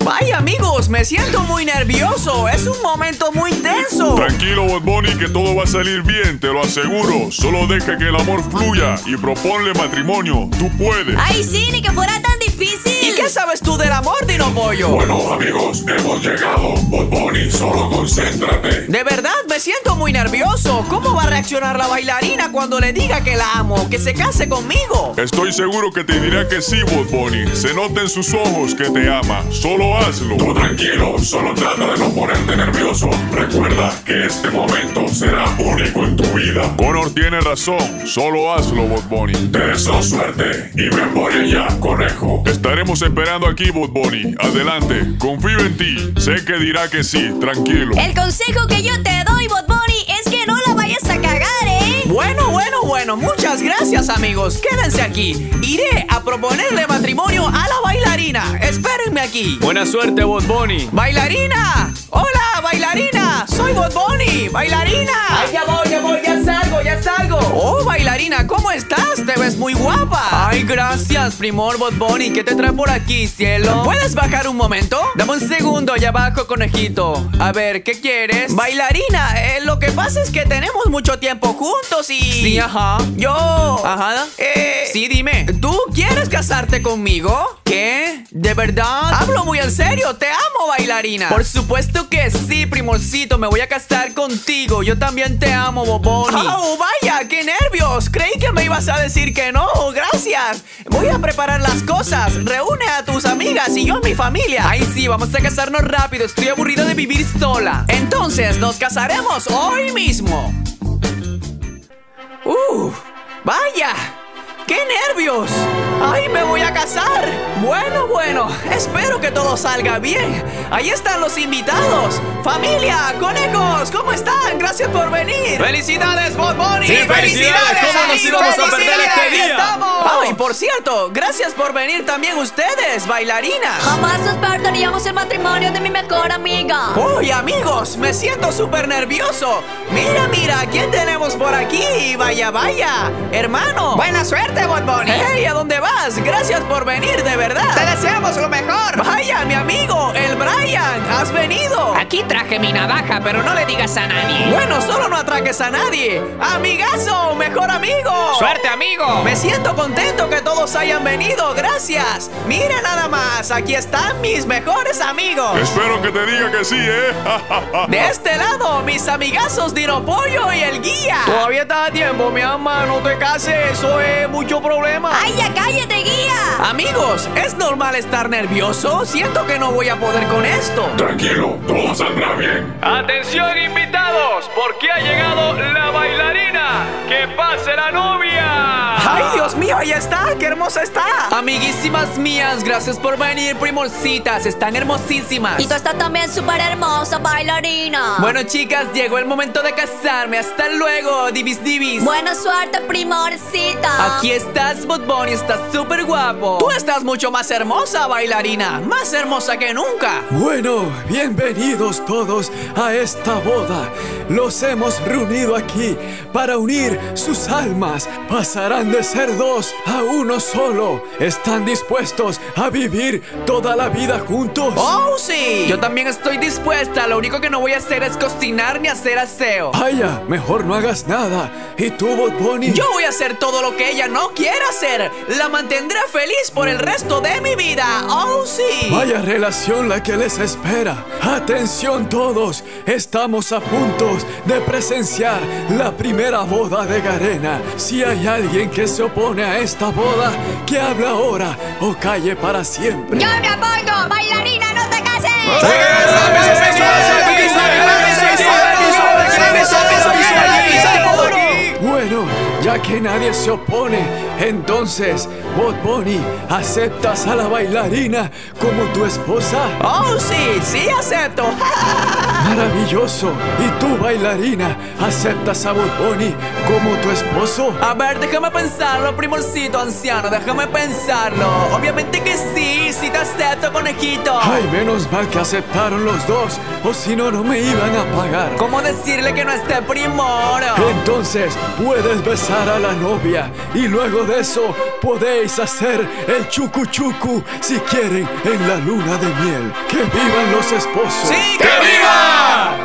Vaya amigos, me siento muy nervioso. Es un momento muy tenso. Tranquilo, Bad Bunny, que todo va a salir bien, te lo aseguro. Solo deja que el amor fluya y proponle matrimonio. Tú puedes. Ay, sí, ni que fuera tan difícil. ¿Y qué sabes tú del amor, Dino Pollo? Bueno, amigos, hemos llegado. Bad Bunny, solo concéntrate. De verdad, me siento muy nervioso. ¿Cómo va a reaccionar la bailarina cuando le diga que la amo, que se case conmigo? Estoy seguro que te dirá que sí, Bad Bunny. Se nota en sus ojos que te ama. Solo hazlo. Tú tranquilo, solo trata de no ponerte nervioso. Recuerda que este momento será único en tu vida. Connor tiene razón. Solo hazlo, Bad Bunny. Te deseo suerte y me voy ya, conejo. Estaremos esperando aquí, Bad Bunny. Adelante, confío en ti. Sé que dirá que sí, tranquilo. El consejo que yo te doy, Bad Bunny, es que no la vayas a cagar, ¿eh? Bueno, muchas gracias amigos. Quédense aquí. Iré a proponerle matrimonio a la bailarina. Espérenme aquí. Buena suerte, Bad Bunny. ¡Bailarina! ¡Hola, bailarina! ¡Soy Bad Bunny! ¡Bailarina! ¡Ay, ya voy! ¡Ya salgo! ¡Oh, bailarina! ¿Cómo estás? Te ves muy guapa. Ay, gracias, primor Bad Bunny. ¿Qué te trae por aquí, cielo? ¿Puedes bajar un momento? Dame un segundo, ya bajo, conejito. A ver, ¿qué quieres? Bailarina, lo que pasa es que tenemos mucho tiempo juntos y... Sí, ajá. Ajá. Sí, dime. ¿Tú quieres casarte conmigo? ¿Qué? ¿De verdad? Hablo muy en serio, te amo, bailarina. Por supuesto que sí, primorcito. Me voy a casar contigo. Yo también te amo, Bad Bunny. ¡Oh, vaya! ¡Qué nervios! Creí que me ibas a decir que no. Gracias. Voy a preparar las cosas. Reúne a tus amigas y yo a mi familia. Ay, sí, vamos a casarnos rápido. Estoy aburrido de vivir sola. Entonces, nos casaremos hoy mismo. ¡Vaya! ¡Qué nervios! ¡Ay, me voy a casar! Bueno, espero que todo salga bien. Ahí están los invitados. Familia, conejos, ¿cómo están? Gracias por venir. ¡Felicidades, Bad Bunny! ¡Sí, felicidades! ¿Cómo nos íbamos a perder este día? ¡Estamos! ¡Ay, por cierto! Gracias por venir también ustedes, bailarinas. Jamás nos perderíamos el matrimonio de mi mejor amiga. ¡Uy, amigos! Me siento súper nervioso. Mira, ¿quién tenemos por aquí? Vaya, hermano. Buena suerte, Bad Bunny. ¡Hey! ¿A dónde vas? Gracias por venir, de verdad. Te deseamos lo mejor. Vaya, mi amigo, el Brian. ¿Has venido? Aquí traje mi navaja, pero no le digas a nadie. Bueno, solo no atraques a nadie. Amigazo, mejor amigo. Suerte, amigo. Me siento contento que todos hayan venido. Gracias. Mira nada más. Aquí están mis mejores amigos. Espero que te diga que sí, ¿eh? De este lado, mis amigazos Dino Pollo y el guía. Todavía está a tiempo, mi ama. No te cases. Eso es mucho problema. ¡Ay, ya cállate, guía! Amigos, ¿es normal estar nervioso? Siento que no voy a poder con esto. Tranquilo, todo saldrá bien. Atención, invitados, porque ha llegado la bailarina. ¡Que pase la novia! ¡Ay, Dios mío! ¡Ahí está! ¡Qué hermosa está! Amiguísimas mías, gracias por venir, primorcitas. Están hermosísimas. Y tú estás también súper hermosa, bailarina. Bueno, chicas, llegó el momento de casarme. Hasta luego, divis. Buena suerte, primorcita. Aquí estás, Bad Bunny, estás súper guapo. Tú estás mucho más hermosa, bailarina. Más hermosa que nunca. Bueno, bienvenidos todos a esta boda. Los hemos reunido aquí para unir sus almas. Pasarán de ser dos a uno solo. ¿Están dispuestos a vivir toda la vida juntos? ¡Oh, sí! Yo también estoy dispuesta. Lo único que no voy a hacer es cocinar ni hacer aseo. Vaya, mejor no hagas nada. ¿Y tú, Bad Bunny? Yo voy a hacer todo lo que ella no quiera hacer. La mantendré feliz por el resto de mi vida. ¡Oh, sí! Vaya relación la que les espera. Atención todos. Estamos a punto de presenciar la primera boda de Garena. Si hay alguien que se opone a esta boda, que hable ahora o calle para siempre. Yo me apoyo, bailarina, no te cases. Bueno, ya que nadie se opone, entonces, Bad Bunny, ¿aceptas a la bailarina como tu esposa? ¡Oh, sí! ¡Sí acepto! Maravilloso. ¿Y tú, bailarina, aceptas a Bad Bunny como tu esposo? A ver, déjame pensarlo, primorcito anciano. Déjame pensarlo. Obviamente que sí, sí te acepto, conejito. Ay, menos mal que aceptaron los dos. o si no, no me iban a pagar. ¿Cómo decirle que no esté primero? Entonces puedes besar a la novia y luego de eso podéis hacer el chucu chucu si quieren en la luna de miel. ¡Que vivan los esposos! ¡Sí, que viva!